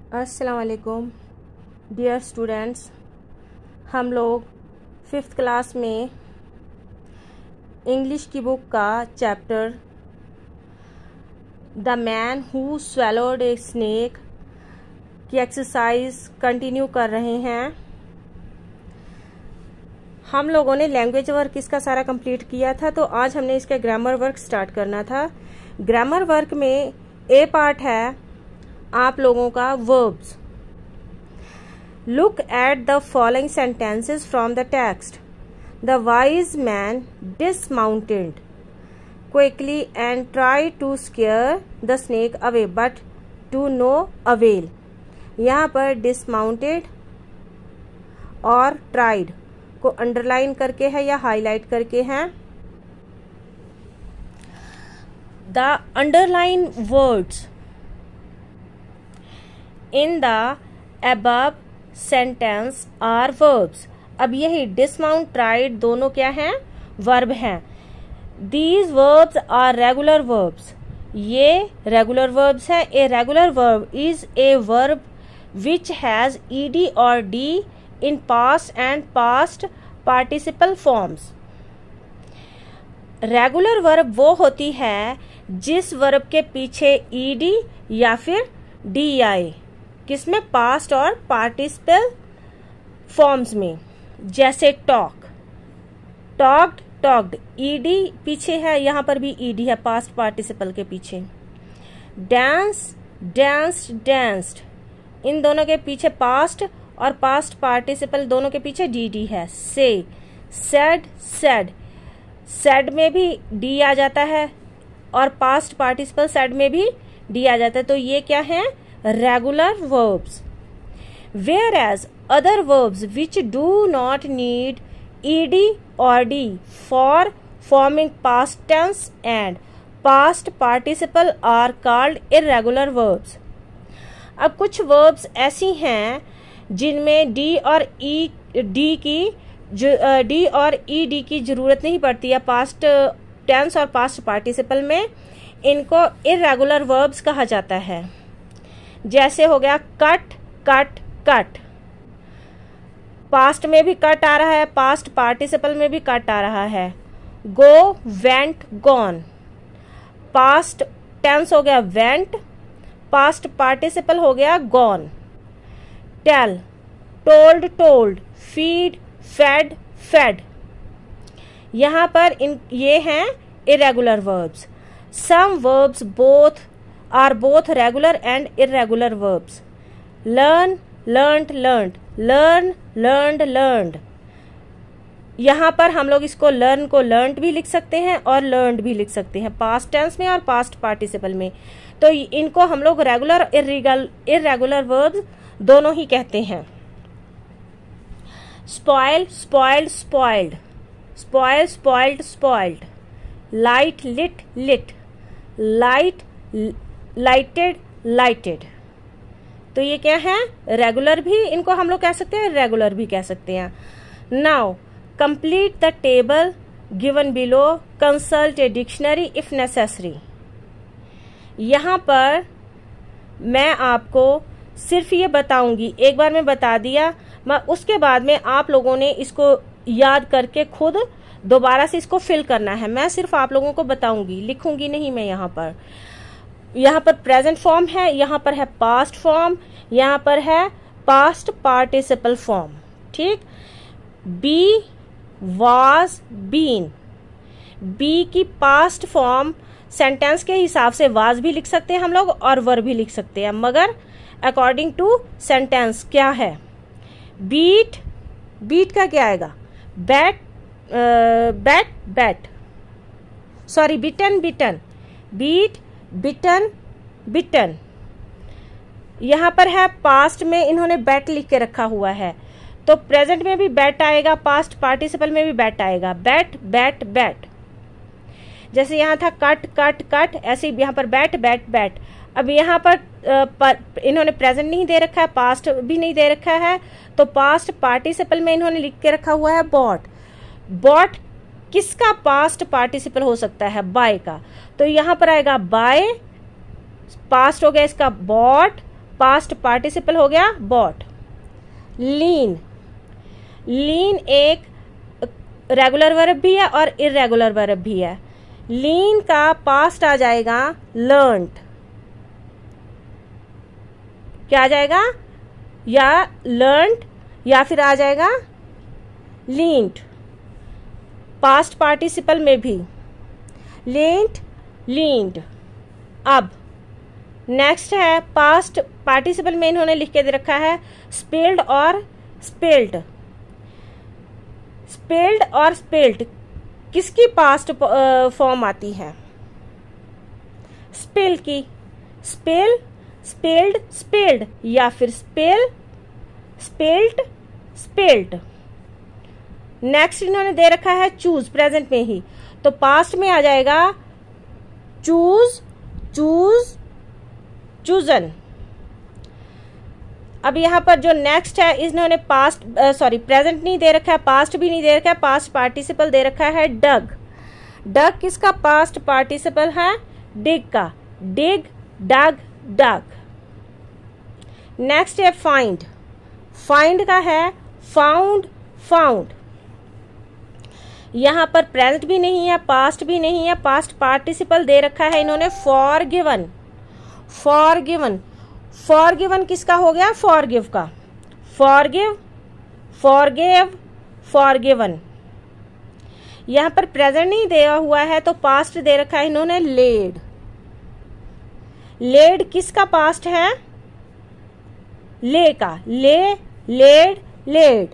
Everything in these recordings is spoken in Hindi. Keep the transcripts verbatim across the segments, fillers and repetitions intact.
अस्सलाम वालेकुम डियर स्टूडेंट्स, हम लोग फिफ्थ क्लास में इंग्लिश की बुक का chapter the man who swallowed a snake की एक्सरसाइज कंटिन्यू कर रहे हैं। हम लोगों ने लैंग्वेज वर्क इसका सारा कंप्लीट किया था, तो आज हमने इसका ग्रामर वर्क स्टार्ट करना था। ग्रामर वर्क में ए पार्ट है आप लोगों का verbs. Look at the following sentences from the text. The wise man dismounted quickly and try to scare the snake away but to no avail. यहाँ पर डिसमाउंटेड और ट्राइड को अंडरलाइन करके है या हाईलाइट करके है। The underline words in the above sentence are verbs। अब यही डिसमाउंट ट्राइड दोनों क्या हैं? वर्ब हैं। These verbs are regular verbs। ये रेगुलर verbs है। A regular verb is a verb which has ed और d in past and past participle forms। Regular verb वो होती है जिस वर्ब के पीछे ed या फिर d आए, किसमें? पास्ट और पार्टिसिपल फॉर्म्स में। जैसे टॉक, टॉक्ड, टॉक्ड, ईडी पीछे है, यहां पर भी ईडी है पास्ट पार्टिसिपल के पीछे। डांस, डांस्ड, डांस्ड, इन दोनों के पीछे पास्ट और पास्ट पार्टिसिपल दोनों के पीछे डीडी है। से, सेड, सेड, सेड में भी डी आ जाता है और पास्ट पार्टिसिपल सेड में भी डी आ जाता है। तो ये क्या है? regular verbs। whereas other verbs which do not need ed or d for forming past tense and past participle are called irregular verbs। अब कुछ verbs ऐसी हैं जिनमें d और e d की d और ed की जरूरत नहीं पड़ती है past tense और past participle में, इनको irregular verbs कहा जाता है। जैसे हो गया कट, कट, कट, पास्ट में भी कट आ रहा है, पास्ट पार्टिसिपल में भी कट आ रहा है। Go, went, gone, past tense हो गया वेंट, पास्ट पार्टिसिपल हो गया gone. Tell, told, told, feed, fed, fed. यहां पर इन ये हैं irregular verbs. Some verbs both are both regular and irregular verbs। learn, learnt, learnt, learn, learned, learned। यहाँ पर हम लोग इसको learn को learnt भी लिख सकते हैं और learned भी लिख सकते हैं, past tense में और past participle में। तो इनको हम लोग regular irregular verbs दोनों ही कहते हैं। spoil, spoiled, spoiled, spoil, spoiled, spoiled। light, lit, lit, light, lighted, lighted. तो ये क्या है? रेगुलर भी इनको हम लोग कह सकते हैं, रेगुलर भी कह सकते हैं। Now complete the table given below, consult a dictionary if necessary. यहां पर मैं आपको सिर्फ ये बताऊंगी, एक बार मैं बता दिया, मैं उसके बाद में आप लोगों ने इसको याद करके खुद दोबारा से इसको फिल करना है। मैं सिर्फ आप लोगों को बताऊंगी, लिखूंगी नहीं मैं। यहाँ पर यहाँ पर प्रेजेंट फॉर्म है, यहाँ पर है पास्ट फॉर्म, यहाँ पर है पास्ट पार्टिसिपल फॉर्म। ठीक। Be, was, been. बी की पास्ट फॉर्म सेंटेंस के हिसाब से वाज भी लिख सकते हैं हम लोग और वर भी लिख सकते हैं, मगर अकॉर्डिंग टू सेंटेंस क्या है? बीट, बीट का क्या आएगा? Bat, bat, bat, sorry bitten, bitten, beat, bitten, bitten. यहां पर है पास्ट में इन्होंने बैट लिख के रखा हुआ है, तो प्रेजेंट में भी बैट आएगा, पास्ट पार्टिसिपल में भी बैट आएगा। Bat, bat, bat. जैसे यहां था कट, कट, कट, ऐसे यहाँ पर बैट, बैट, बैट। अब यहाँ पर, पर इन्होंने प्रेजेंट नहीं दे रखा है, पास्ट भी नहीं दे रखा है, तो पास्ट पार्टिसिपल में इन्होंने लिख के रखा हुआ है बॉट। बॉट किसका पास्ट पार्टिसिपल हो सकता है? बाय का। तो यहां पर आएगा बाय, पास्ट हो गया इसका बॉट, पास्ट पार्टिसिपल हो गया बॉट। लीन, लीन एक रेगुलर वर्ब भी है और इर्रेगुलर वर्ब भी है। लीन का पास्ट आ जाएगा लर्नड, क्या आ जाएगा, या लर्नड या फिर आ जाएगा लीन्ड। पास्ट पार्टिसिपल में भी लेंट, लीन्ड। अब नेक्स्ट है पास्ट पार्टिसिपल में इन्होंने लिख के दे रखा है स्पेल्ड और स्पेल्ट। स्पेल्ड और स्पेल्ट किसकी पास्ट फॉर्म आती है? स्पेल की। स्पेल, स्पेल्ड, स्पेल्ड या फिर स्पेल, स्पेल्ट, स्पेल्ट। नेक्स्ट इन्होंने दे रखा है चूज, प्रेजेंट में ही, तो पास्ट में आ जाएगा चूज, चूज, चूजन। अब यहां पर जो नेक्स्ट है इन्होंने पास्ट सॉरी प्रेजेंट नहीं दे रखा है, पास्ट भी नहीं दे रखा है, पास्ट पार्टिसिपल दे रखा है डग। डग किसका पास्ट पार्टिसिपल है? डिग का। Dig, dug, dug. नेक्स्ट है फाइंड। फाइंड का है फाउंड, फाउंड। यहां पर प्रेजेंट भी नहीं है, पास्ट भी नहीं है, पास्ट पार्टिसिपल दे रखा है इन्होंने forgiven. Forgiven, forgiven किसका हो गया? फॉर गिव का। Forgive, forgive, forgiven. यहां पर प्रेजेंट नहीं दिया हुआ है तो पास्ट दे रखा है इन्होंने लेड। लेड किसका पास्ट है? ले का। ले, लेड, लेड।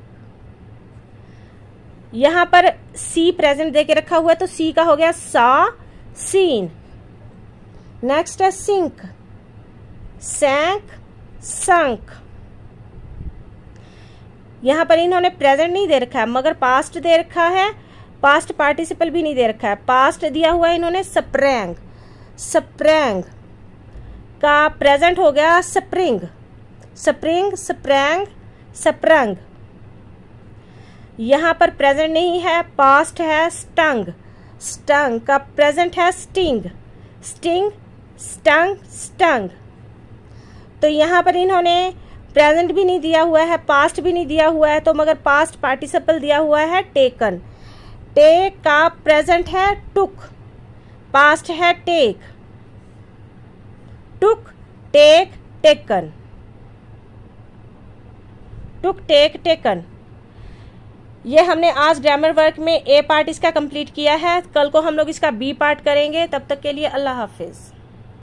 यहां पर सी प्रेजेंट दे के रखा हुआ है तो सी का हो गया सा, सीन। नेक्स्ट है सिंक। Sank, sunk. यहां पर इन्होंने प्रेजेंट नहीं दे रखा है मगर पास्ट दे रखा है, पास्ट पार्टिसिपल भी नहीं दे रखा है। पास्ट दिया हुआ है इन्होंने स्प्रैंग। स्प्रैंग का प्रेजेंट हो गया स्प्रिंग। Spring, sprang, sprung. यहां पर प्रेजेंट नहीं है, पास्ट है स्टंग। स्टंग का प्रेजेंट है स्टिंग। Sting, stung, stung. तो यहां पर इन्होंने प्रेजेंट भी नहीं दिया हुआ है, पास्ट भी नहीं दिया हुआ है, तो मगर पास्ट पार्टिसिपल दिया हुआ है टेकन। टेक का प्रेजेंट है टुक, पास्ट है take. Took, take, taken. Took, take, taken. ये हमने आज ग्रामर वर्क में ए पार्ट इसका कंप्लीट किया है। कल को हम लोग इसका बी पार्ट करेंगे। तब तक के लिए अल्लाह हाफिज।